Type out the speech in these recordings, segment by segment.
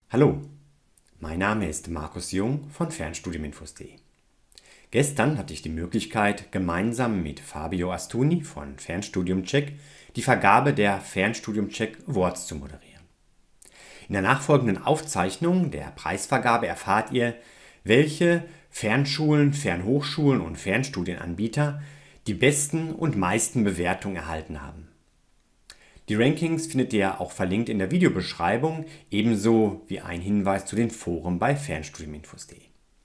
Hallo, mein Name ist Markus Jung von Fernstudiuminfos.de. Gestern hatte ich die Möglichkeit, gemeinsam mit Fabio Astuni von Fernstudium-Check die Vergabe der Fernstudium-Check Awards zu moderieren. In der nachfolgenden Aufzeichnung der Preisvergabe erfahrt ihr, welche Fernschulen, Fernhochschulen und Fernstudienanbieter die besten und meisten Bewertungen erhalten haben. Die Rankings findet ihr auch verlinkt in der Videobeschreibung, ebenso wie ein Hinweis zu den Foren bei Fernstudiuminfos.de.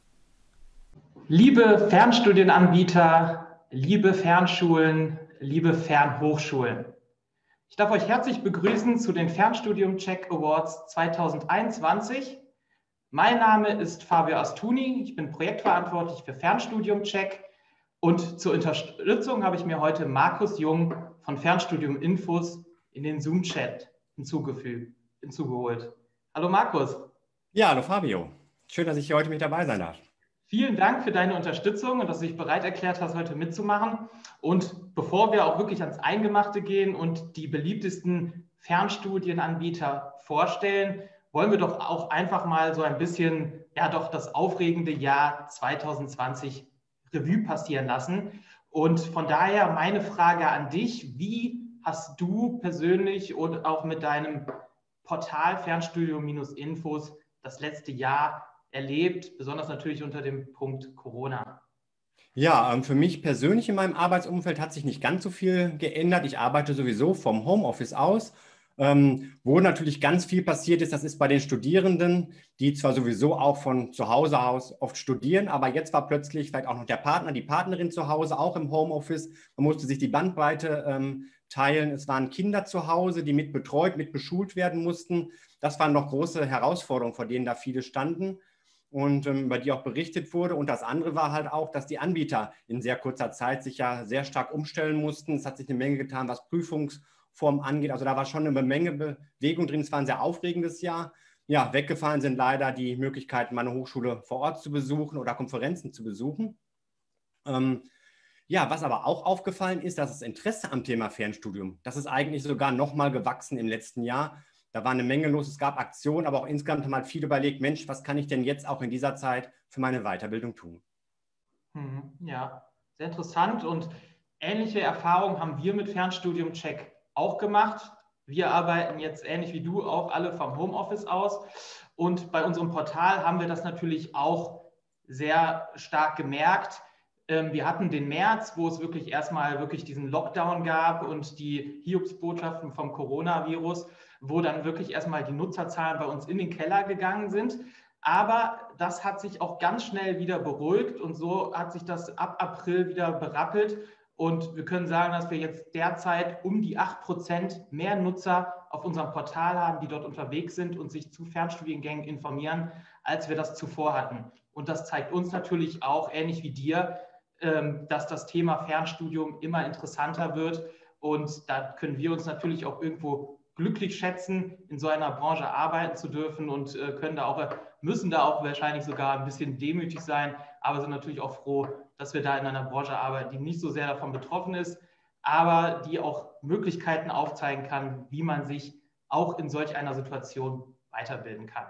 Liebe Fernstudienanbieter, liebe Fernschulen, liebe Fernhochschulen. Ich darf euch herzlich begrüßen zu den Fernstudium-Check Awards 2021. Mein Name ist Fabio Astuni, ich bin projektverantwortlich für Fernstudium-Check und zur Unterstützung habe ich mir heute Markus Jung von Fernstudium Infos in den Zoom-Chat hinzugeholt. Hallo Markus. Ja, hallo Fabio. Schön, dass ich hier heute mit dabei sein darf. Vielen Dank für deine Unterstützung und dass du dich bereit erklärt hast, heute mitzumachen. Und bevor wir auch wirklich ans Eingemachte gehen und die beliebtesten Fernstudienanbieter vorstellen, wollen wir doch auch einfach mal so ein bisschen, ja doch das aufregende Jahr 2020 Revue passieren lassen. Und von daher meine Frage an dich: Wie hast du persönlich und auch mit deinem Portal Fernstudium-Infos das letzte Jahr erlebt, besonders natürlich unter dem Punkt Corona? Ja, für mich persönlich in meinem Arbeitsumfeld hat sich nicht ganz so viel geändert. Ich arbeite sowieso vom Homeoffice aus. Wo natürlich ganz viel passiert ist, das ist bei den Studierenden, die zwar sowieso auch von zu Hause aus oft studieren, aber jetzt war plötzlich vielleicht auch noch der Partner, die Partnerin zu Hause, auch im Homeoffice. Man musste sich die Bandbreite teilen. Es waren Kinder zu Hause, die mit betreut, mit beschult werden mussten. Das waren noch große Herausforderungen, vor denen da viele standen und über die auch berichtet wurde. Und das andere war halt auch, dass die Anbieter in sehr kurzer Zeit sich ja sehr stark umstellen mussten. Es hat sich eine Menge getan, was Prüfungsformen angeht. Also da war schon eine Menge Bewegung drin. Es war ein sehr aufregendes Jahr. Ja, weggefallen sind leider die Möglichkeiten, meine Hochschule vor Ort zu besuchen oder Konferenzen zu besuchen. Ja, was aber auch aufgefallen ist, dass das Interesse am Thema Fernstudium, das ist eigentlich sogar noch mal gewachsen im letzten Jahr. Da war eine Menge los, es gab Aktionen, aber auch insgesamt haben halt viele überlegt, Mensch, was kann ich denn jetzt auch in dieser Zeit für meine Weiterbildung tun? Ja, sehr interessant, und ähnliche Erfahrungen haben wir mit Fernstudium-Check auch gemacht. Wir arbeiten jetzt ähnlich wie du auch alle vom Homeoffice aus, und bei unserem Portal haben wir das natürlich auch sehr stark gemerkt. Wir hatten den März, wo es wirklich erstmal wirklich diesen Lockdown gab und die Hiobsbotschaften vom Coronavirus, wo dann wirklich erstmal die Nutzerzahlen bei uns in den Keller gegangen sind. Aber das hat sich auch ganz schnell wieder beruhigt, und so hat sich das ab April wieder berappelt. Und wir können sagen, dass wir jetzt derzeit um die 8% mehr Nutzer auf unserem Portal haben, die dort unterwegs sind und sich zu Fernstudiengängen informieren, als wir das zuvor hatten. Und das zeigt uns natürlich auch, ähnlich wie dir, dass das Thema Fernstudium immer interessanter wird. Und da können wir uns natürlich auch irgendwo glücklich schätzen, in so einer Branche arbeiten zu dürfen, und müssen da auch wahrscheinlich sogar ein bisschen demütig sein, aber sind natürlich auch froh, dass wir da in einer Branche arbeiten, die nicht so sehr davon betroffen ist, aber die auch Möglichkeiten aufzeigen kann, wie man sich auch in solch einer Situation weiterbilden kann.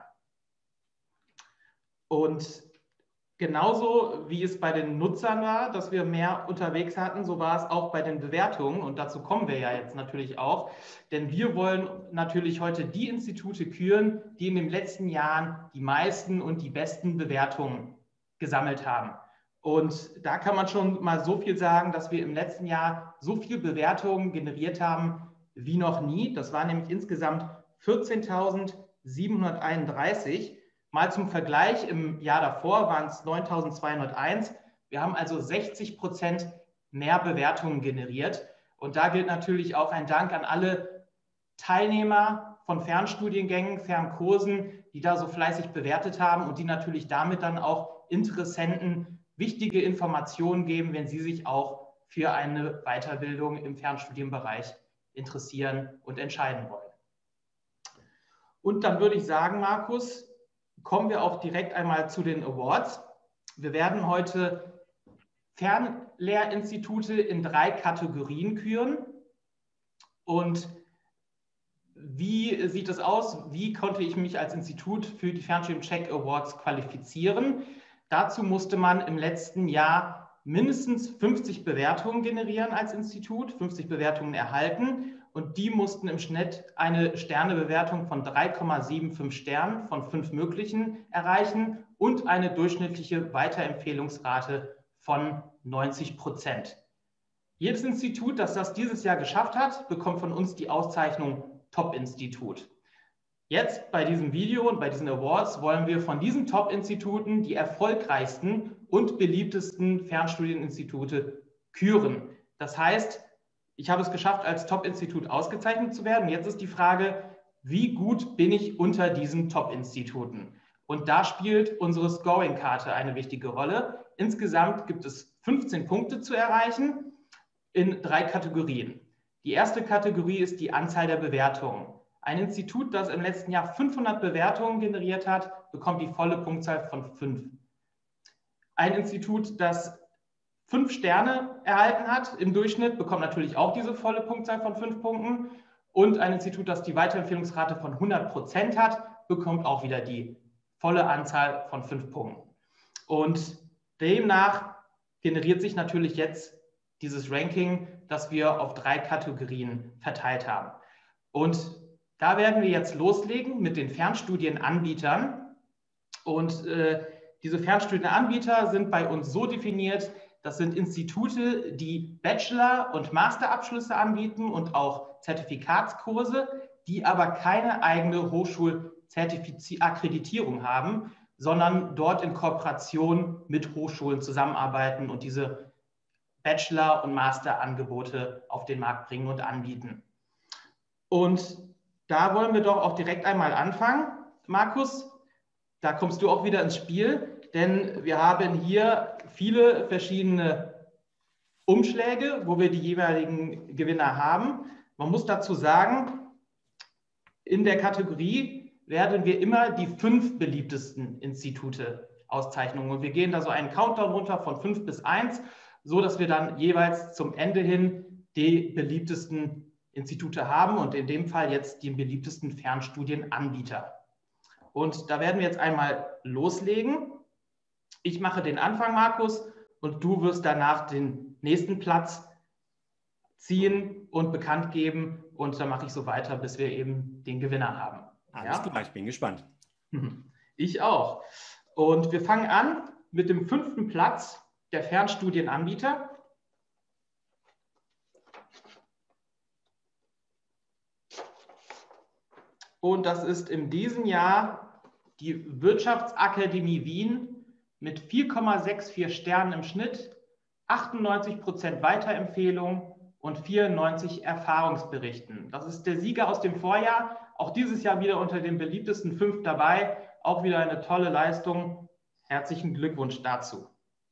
Und genauso wie es bei den Nutzern war, dass wir mehr unterwegs hatten, so war es auch bei den Bewertungen, und dazu kommen wir ja jetzt natürlich auch, denn wir wollen natürlich heute die Institute küren, die in den letzten Jahren die meisten und die besten Bewertungen gesammelt haben. Und da kann man schon mal so viel sagen, dass wir im letzten Jahr so viele Bewertungen generiert haben wie noch nie. Das waren nämlich insgesamt 14.731. Mal zum Vergleich, im Jahr davor waren es 9.201. Wir haben also 60% mehr Bewertungen generiert. Und da gilt natürlich auch ein Dank an alle Teilnehmer von Fernstudiengängen, Fernkursen, die da so fleißig bewertet haben und die natürlich damit dann auch Interessenten wichtige Informationen geben, wenn sie sich auch für eine Weiterbildung im Fernstudienbereich interessieren und entscheiden wollen. Und dann würde ich sagen, Markus, kommen wir auch direkt einmal zu den Awards. Wir werden heute Fernlehrinstitute in 3 Kategorien küren. Und wie sieht es aus? Wie konnte ich mich als Institut für die Fernstudium Check Awards qualifizieren? Dazu musste man im letzten Jahr mindestens 50 Bewertungen generieren als Institut, 50 Bewertungen erhalten, und die mussten im Schnitt eine Sternebewertung von 3,75 Sternen von 5 möglichen erreichen und eine durchschnittliche Weiterempfehlungsrate von 90%. Jedes Institut, das das dieses Jahr geschafft hat, bekommt von uns die Auszeichnung Top-Institut. Jetzt bei diesem Video und bei diesen Awards wollen wir von diesen Top-Instituten die erfolgreichsten und beliebtesten Fernstudieninstitute küren. Das heißt, ich habe es geschafft, als Top-Institut ausgezeichnet zu werden. Jetzt ist die Frage, wie gut bin ich unter diesen Top-Instituten? Und da spielt unsere Scoring-Karte eine wichtige Rolle. Insgesamt gibt es 15 Punkte zu erreichen in 3 Kategorien. Die erste Kategorie ist die Anzahl der Bewertungen. Ein Institut, das im letzten Jahr 500 Bewertungen generiert hat, bekommt die volle Punktzahl von 5. Ein Institut, das 5 Sterne erhalten hat im Durchschnitt, bekommt natürlich auch diese volle Punktzahl von 5 Punkten. Und ein Institut, das die Weiterempfehlungsrate von 100% hat, bekommt auch wieder die volle Anzahl von 5 Punkten. Und demnach generiert sich natürlich jetzt dieses Ranking, das wir auf 3 Kategorien verteilt haben. Und da werden wir jetzt loslegen mit den Fernstudienanbietern. Und diese Fernstudienanbieter sind bei uns so definiert, das sind Institute, die Bachelor- und Masterabschlüsse anbieten und auch Zertifikatskurse, die aber keine eigene Hochschulakkreditierung haben, sondern dort in Kooperation mit Hochschulen zusammenarbeiten und diese Bachelor- und Masterangebote auf den Markt bringen und anbieten. Und da wollen wir doch auch direkt einmal anfangen. Markus, da kommst du auch wieder ins Spiel, denn wir haben hier viele verschiedene Umschläge, wo wir die jeweiligen Gewinner haben. Man muss dazu sagen, in der Kategorie werden wir immer die 5 beliebtesten Institute auszeichnen. Und wir gehen da so einen Countdown runter von 5 bis 1, so dass wir dann jeweils zum Ende hin die beliebtesten Institute haben und in dem Fall jetzt die beliebtesten Fernstudienanbieter. Und da werden wir jetzt einmal loslegen. Ich mache den Anfang, Markus, und du wirst danach den nächsten Platz ziehen und bekannt geben. Und dann mache ich so weiter, bis wir eben den Gewinner haben. Alles klar, ich bin gespannt. Ich auch. Und wir fangen an mit dem 5. Platz der Fernstudienanbieter. Und das ist in diesem Jahr die Wirtschaftsakademie Wien mit 4,64 Sternen im Schnitt, 98% Weiterempfehlung und 94 Erfahrungsberichten. Das ist der Sieger aus dem Vorjahr, auch dieses Jahr wieder unter den beliebtesten 5 dabei. Auch wieder eine tolle Leistung. Herzlichen Glückwunsch dazu.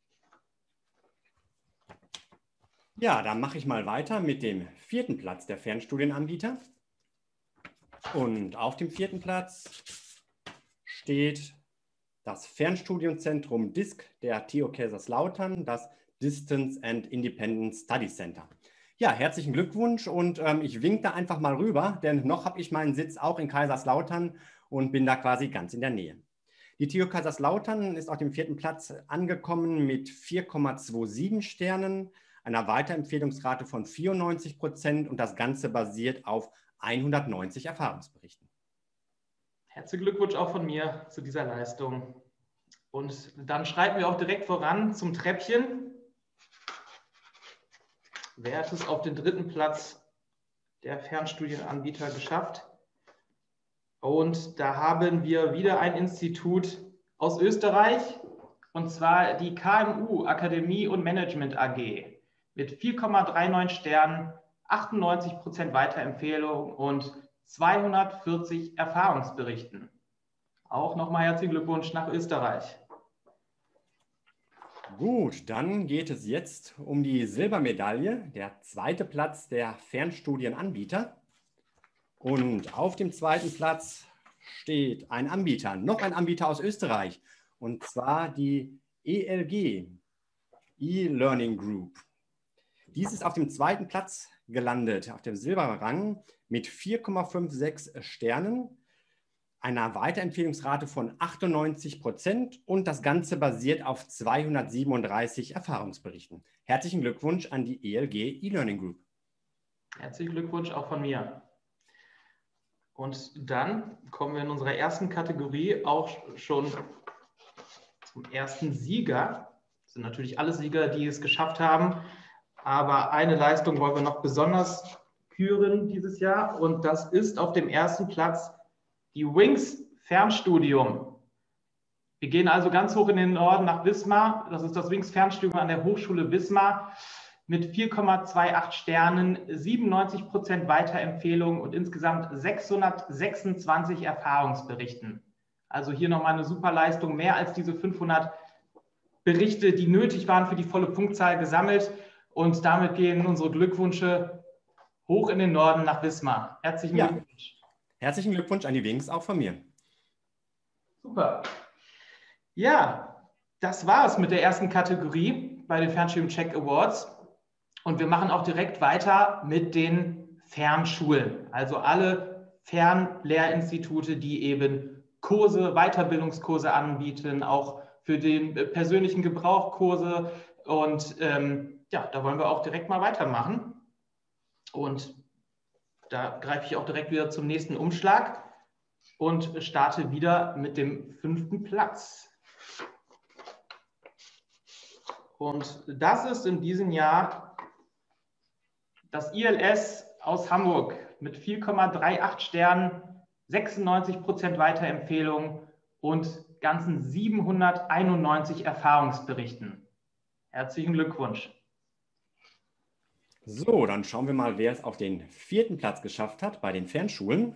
Ja, dann mache ich mal weiter mit dem 4. Platz der Fernstudienanbieter. Und auf dem 4. Platz steht das Fernstudienzentrum DISC der TU Kaiserslautern, das Distance and Independent Study Center. Ja, herzlichen Glückwunsch und ich winke da einfach mal rüber, denn noch habe ich meinen Sitz auch in Kaiserslautern und bin da quasi ganz in der Nähe. Die TU Kaiserslautern ist auf dem 4. Platz angekommen mit 4,27 Sternen, einer Weiterempfehlungsrate von 94% und das Ganze basiert auf 190 Erfahrungsberichten. Herzlichen Glückwunsch auch von mir zu dieser Leistung. Und dann schreiten wir auch direkt voran zum Treppchen. Wer hat es auf den 3. Platz der Fernstudienanbieter geschafft? Und da haben wir wieder ein Institut aus Österreich, und zwar die KMU Akademie und Management AG mit 4,39 Sternen, 98% Weiterempfehlung und 240 Erfahrungsberichten. Auch nochmal herzlichen Glückwunsch nach Österreich. Gut, dann geht es jetzt um die Silbermedaille, der 2. Platz der Fernstudienanbieter. Und auf dem 2. Platz steht ein Anbieter, noch ein Anbieter aus Österreich, und zwar die ELG, E-Learning Group. Dies ist auf dem 2. Platz gelandet, auf dem Silberrang mit 4,56 Sternen, einer Weiterempfehlungsrate von 98% und das Ganze basiert auf 237 Erfahrungsberichten. Herzlichen Glückwunsch an die ELG E-Learning Group. Herzlichen Glückwunsch auch von mir. Und dann kommen wir in unserer ersten Kategorie auch schon zum ersten Sieger. Das sind natürlich alle Sieger, die es geschafft haben, aber eine Leistung wollen wir noch besonders küren dieses Jahr und das ist auf dem ersten Platz die Wings Fernstudium. Wir gehen also ganz hoch in den Norden nach Wismar. Das ist das Wings Fernstudium an der Hochschule Wismar mit 4,28 Sternen, 97% Weiterempfehlung und insgesamt 626 Erfahrungsberichten. Also hier nochmal eine super Leistung, mehr als diese 500 Berichte, die nötig waren für die volle Punktzahl gesammelt. Und damit gehen unsere Glückwünsche hoch in den Norden nach Wismar. Herzlichen Glückwunsch. Herzlichen Glückwunsch an die Wings auch von mir. Super. Ja, das war es mit der ersten Kategorie bei den Fernstudium Check Awards. Und wir machen auch direkt weiter mit den Fernschulen. Also alle Fernlehrinstitute, die eben Kurse, Weiterbildungskurse anbieten, auch für den persönlichen Gebrauch Kurse. Und ja, da wollen wir auch direkt mal weitermachen. Und da greife ich auch direkt wieder zum nächsten Umschlag und starte wieder mit dem 5. Platz. Und das ist in diesem Jahr das ILS aus Hamburg mit 4,38 Sternen, 96% Weiterempfehlung und ganzen 791 Erfahrungsberichten. Herzlichen Glückwunsch. So, dann schauen wir mal, wer es auf den 4. Platz geschafft hat bei den Fernschulen.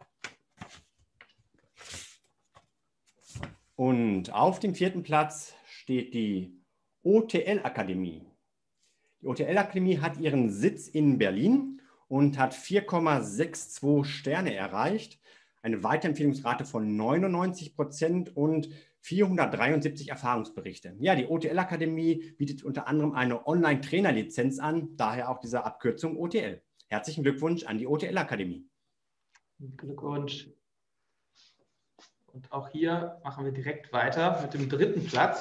Und auf dem 4. Platz steht die OTL-Akademie. Die OTL-Akademie hat ihren Sitz in Berlin und hat 4,62 Sterne erreicht, eine Weiterempfehlungsrate von 99% und 473 Erfahrungsberichte. Ja, die OTL-Akademie bietet unter anderem eine Online-Trainerlizenz an, daher auch diese Abkürzung OTL. Herzlichen Glückwunsch an die OTL-Akademie. Glückwunsch. Und auch hier machen wir direkt weiter mit dem 3. Platz.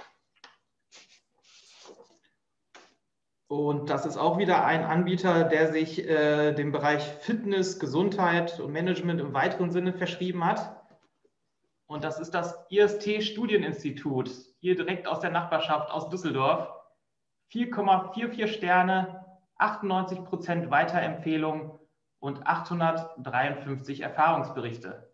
Und das ist auch wieder ein Anbieter, der sich dem Bereich Fitness, Gesundheit und Management im weiteren Sinne verschrieben hat. Und das ist das IST Studieninstitut, hier direkt aus der Nachbarschaft aus Düsseldorf. 4,44 Sterne, 98% Weiterempfehlung und 853 Erfahrungsberichte.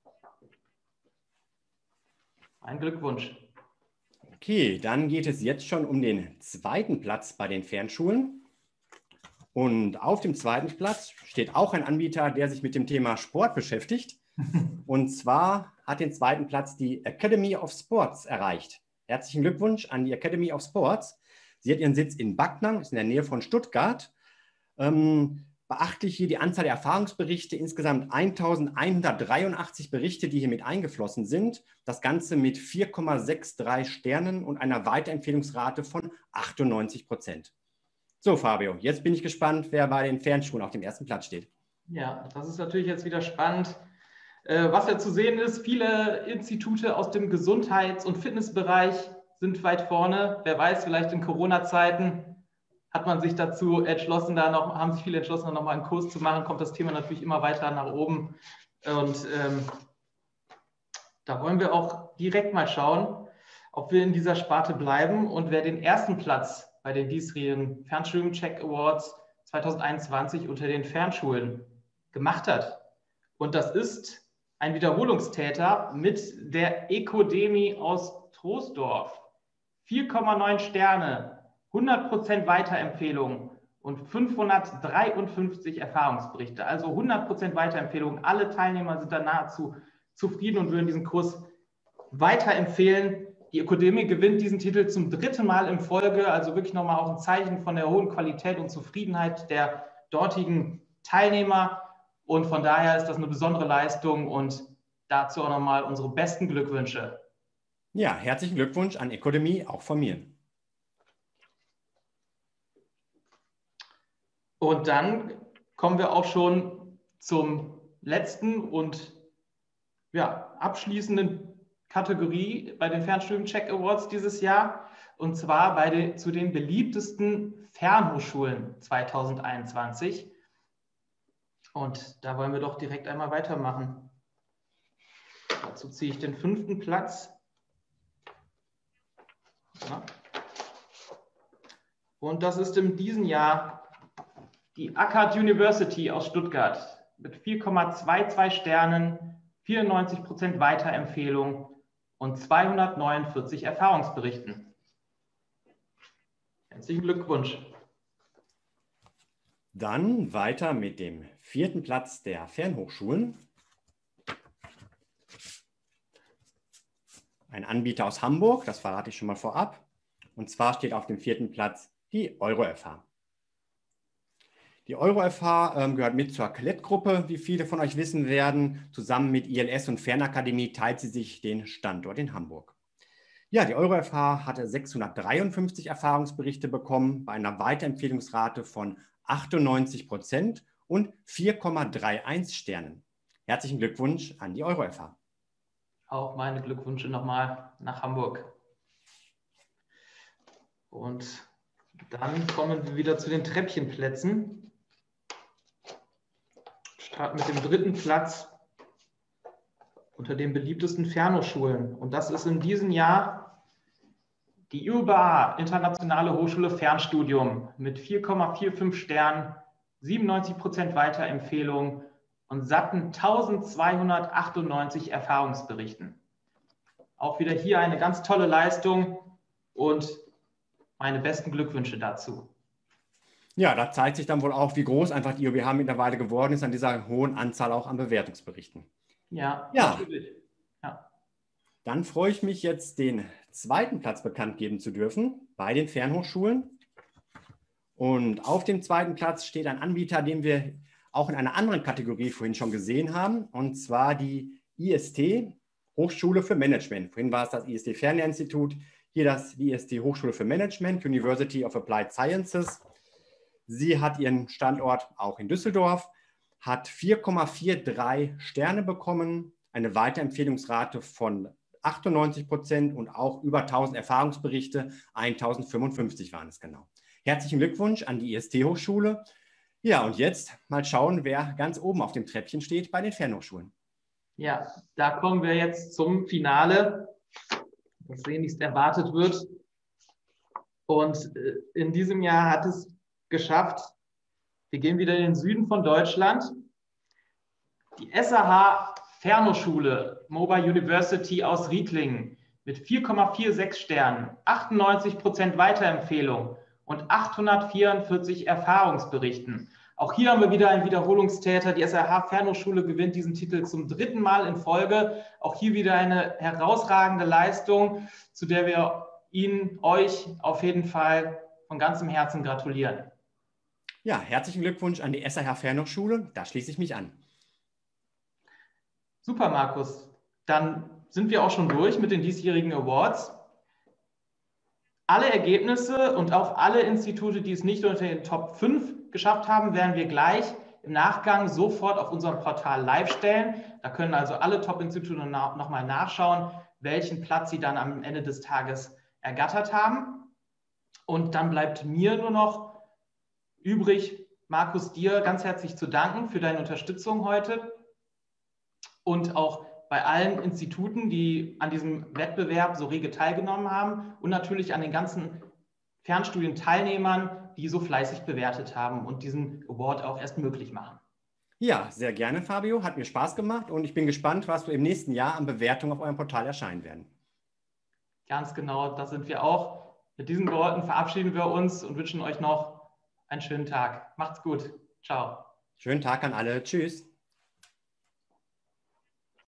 Ein Glückwunsch. Okay, dann geht es jetzt schon um den 2. Platz bei den Fernschulen. Und auf dem 2. Platz steht auch ein Anbieter, der sich mit dem Thema Sport beschäftigt. Und zwar hat den 2. Platz die Academy of Sports erreicht. Herzlichen Glückwunsch an die Academy of Sports. Sie hat ihren Sitz in Backnang, ist in der Nähe von Stuttgart. Beachtlich hier die Anzahl der Erfahrungsberichte, insgesamt 1183 Berichte, die hier mit eingeflossen sind. Das Ganze mit 4,63 Sternen und einer Weiterempfehlungsrate von 98%. So, Fabio, jetzt bin ich gespannt, wer bei den Fernschulen auf dem 1. Platz steht. Ja, das ist natürlich jetzt wieder spannend. Was ja zu sehen ist, viele Institute aus dem Gesundheits- und Fitnessbereich sind weit vorne. Wer weiß, vielleicht in Corona-Zeiten hat man sich dazu entschlossen, haben sich viele entschlossen, da nochmal einen Kurs zu machen, kommt das Thema natürlich immer weiter nach oben. Und da wollen wir auch direkt mal schauen, ob wir in dieser Sparte bleiben und wer den 1. Platz bei den diesjährigen Fernstudium Check Awards 2021 unter den Fernschulen gemacht hat. Und das ist ein Wiederholungstäter mit der Ecodemie aus Troisdorf. 4,9 Sterne, 100% Weiterempfehlung und 553 Erfahrungsberichte. Also 100% Weiterempfehlung. Alle Teilnehmer sind da nahezu zufrieden und würden diesen Kurs weiterempfehlen. Die Ecodemie gewinnt diesen Titel zum 3. Mal in Folge. Also wirklich nochmal auch ein Zeichen von der hohen Qualität und Zufriedenheit der dortigen Teilnehmer. Und von daher ist das eine besondere Leistung und dazu auch nochmal unsere besten Glückwünsche. Ja, herzlichen Glückwunsch an Ecodemie, auch von mir. Und dann kommen wir auch schon zum letzten und ja, abschließenden Kategorie bei den Fernstudium-Check Awards dieses Jahr, und zwar zu den beliebtesten Fernhochschulen 2021. Und da wollen wir doch direkt einmal weitermachen. Dazu ziehe ich den 5. Platz. Ja. Und das ist in diesem Jahr die Akkad University aus Stuttgart mit 4,22 Sternen, 94% Weiterempfehlung und 249 Erfahrungsberichten. Herzlichen Glückwunsch. Dann weiter mit dem 4. Platz der Fernhochschulen. Ein Anbieter aus Hamburg, das verrate ich schon mal vorab. Und zwar steht auf dem 4. Platz die EuroFH. Die EuroFH gehört mit zur Klett-Gruppe, wie viele von euch wissen werden. Zusammen mit ILS und Fernakademie teilt sie sich den Standort in Hamburg. Ja, die EuroFH hatte 653 Erfahrungsberichte bekommen bei einer Weiterempfehlungsrate von 98% und 4,31 Sternen. Herzlichen Glückwunsch an die EuroFH. Auch meine Glückwünsche nochmal nach Hamburg. Und dann kommen wir wieder zu den Treppchenplätzen. Starten mit dem 3. Platz unter den beliebtesten Fernhochschulen. Und das ist in diesem Jahr die IUBA, Internationale Hochschule Fernstudium, mit 4,45 Sternen, 97% Weiterempfehlung und satten 1298 Erfahrungsberichten. Auch wieder hier eine ganz tolle Leistung und meine besten Glückwünsche dazu. Ja, da zeigt sich dann wohl auch, wie groß einfach die IUBA mittlerweile geworden ist an dieser hohen Anzahl auch an Bewertungsberichten. Ja, natürlich. Ja. Dann freue ich mich jetzt, den 2. Platz bekannt geben zu dürfen bei den Fernhochschulen. Und auf dem 2. Platz steht ein Anbieter, den wir auch in einer anderen Kategorie vorhin schon gesehen haben, und zwar die IST, Hochschule für Management. Vorhin war es das IST Fernlehrinstitut, hier die IST Hochschule für Management, University of Applied Sciences. Sie hat ihren Standort auch in Düsseldorf, hat 4,43 Sterne bekommen, eine Weiterempfehlungsrate von 98% und auch über 1000 Erfahrungsberichte, 1055 waren es genau. Herzlichen Glückwunsch an die IST-Hochschule. Ja, und jetzt mal schauen, wer ganz oben auf dem Treppchen steht bei den Fernhochschulen. Ja, da kommen wir jetzt zum Finale, das sehnlichst erwartet wird. Und in diesem Jahr hat es geschafft, wir gehen wieder in den Süden von Deutschland. Die SAH Fernhochschule Mobile University aus Rietlingen mit 4,46 Sternen, 98% Weiterempfehlung und 844 Erfahrungsberichten. Auch hier haben wir wieder einen Wiederholungstäter. Die SAH Fernhochschule gewinnt diesen Titel zum 3. Mal in Folge. Auch hier wieder eine herausragende Leistung, zu der wir euch auf jeden Fall von ganzem Herzen gratulieren. Ja, herzlichen Glückwunsch an die SAH Fernhochschule. Da schließe ich mich an. Super, Markus. Dann sind wir auch schon durch mit den diesjährigen Awards. Alle Ergebnisse und auch alle Institute, die es nicht unter den Top 5 geschafft haben, werden wir gleich im Nachgang sofort auf unserem Portal live stellen. Da können also alle Top-Institute nochmal nachschauen, welchen Platz sie dann am Ende des Tages ergattert haben. Und dann bleibt mir nur noch übrig, Markus, dir ganz herzlich zu danken für deine Unterstützung heute und auch bei allen Instituten, die an diesem Wettbewerb so rege teilgenommen haben und natürlich an den ganzen Fernstudienteilnehmern, die so fleißig bewertet haben und diesen Award auch erst möglich machen. Ja, sehr gerne, Fabio. Hat mir Spaß gemacht und ich bin gespannt, was wir im nächsten Jahr an Bewertungen auf eurem Portal erscheinen werden. Ganz genau, das sind wir auch. Mit diesen Worten verabschieden wir uns und wünschen euch noch einen schönen Tag. Macht's gut. Ciao. Schönen Tag an alle. Tschüss.